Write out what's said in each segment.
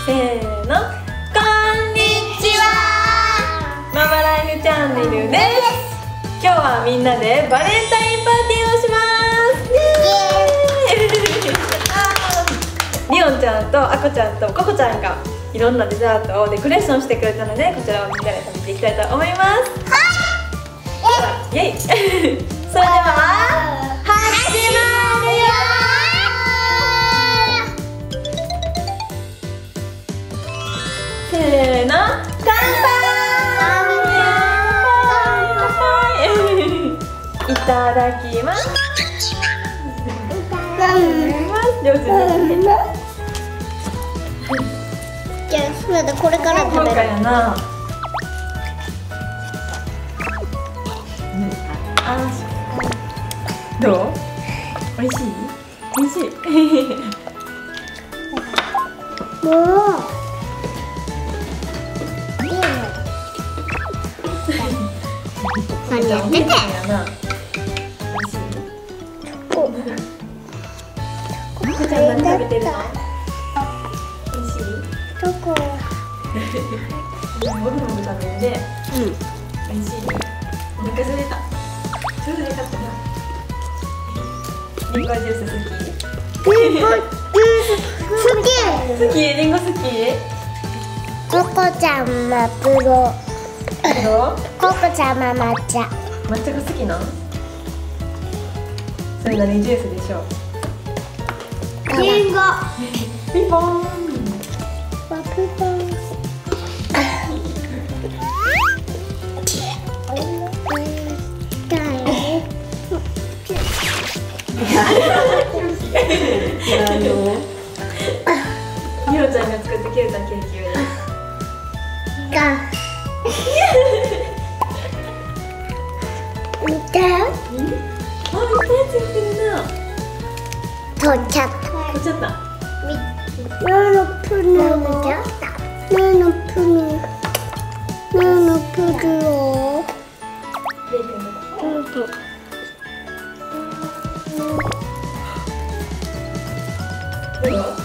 せーの、こんにちは。ママライフチャンネルです。今日はみんなでバレンタインパーティーをします。リオンちゃんとアコちゃんとココちゃんがいろんなデザートをデコレーションしてくれたので、こちらをみんなで食べていきたいと思います。はい、イエイそれでは始まるよ。せーの、乾杯。いただきます。上手になって。 じゃあ、それでこれから食べる。 今回やな。どう？美味しい？美味しい。 もう。何やってて？ ここちゃん何食べてるの？美味しい？ どこ？ もぐもぐ食べるで。美味しいね。お腹空いた。ちょうどよかったな。リンゴジュース好き？好き？リンゴ好き？ ココちゃんはプロ。ココちゃんは抹茶。 抹茶が好きなん？それ何ジュースでしょう？ リンゴ。 ピンポン。 ピンポン。 みおちゃんが作ってくれたケーキより。 見て。 あ、いっぱいついてるな。 取っちゃった。 取っちゃった。 プルを。 レイ君の。どう？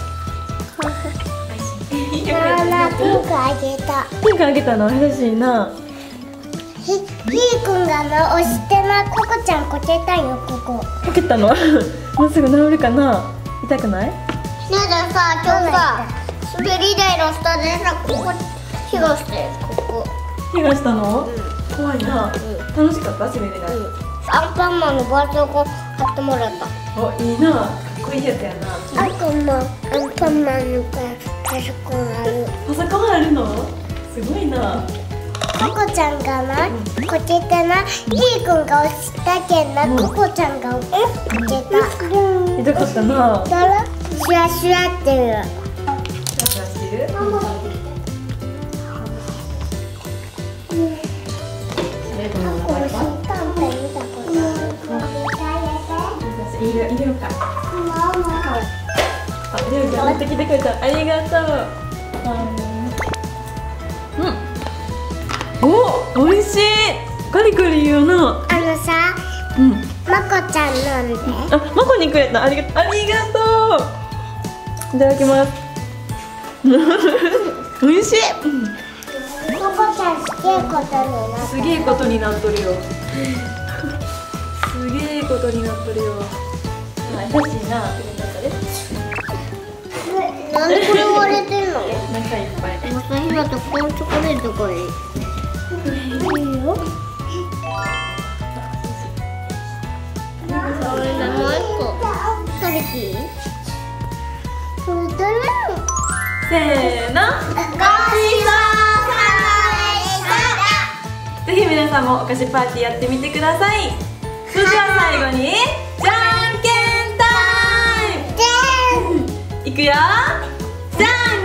ピンクあげた。 ピンクあげたの優しいな。 ひーくんが押してな、ココちゃんこけたよ、ここ。 こけたの？もうすぐ治るかな？痛くない？ ねえさ、今日さ、滑り台の下でさ、ここ火がして、ここ。 怪我したの？怖いな。楽しかった滑り台。 アンパンマンのバージョンを買ってもらった。 お、いいな。かっこいいやつやな。 アンパンマンのパソコンある。 パソコンあるの？すごいな。 ココちゃんがな、こけてな、ひーくんが押したけんな、ココちゃんがこけた。 痛かったな。 だら、シュワシュワっていう。 シュワしてる？入れようか。あ、りょうちゃん持ってきてくれた。ありがとう。お、美味しい。カリカリ言うな。 さ、まこちゃん飲んで。 あ、まこにくれた。ありがとう。いただきます。美味しい。 ココちゃんすげえことになった。 すげえことになっとるよ。すげえことになっとるよ。優しいな。 なんでこれ割れてんの？ 中いっぱい。 またひなとこのチョコレートがいい。いいよ。食べていい？ せーの。ぜひ皆さんもお菓子パーティーやってみてください。それでは最後にじゃんけんタイム。いくよ。じゃん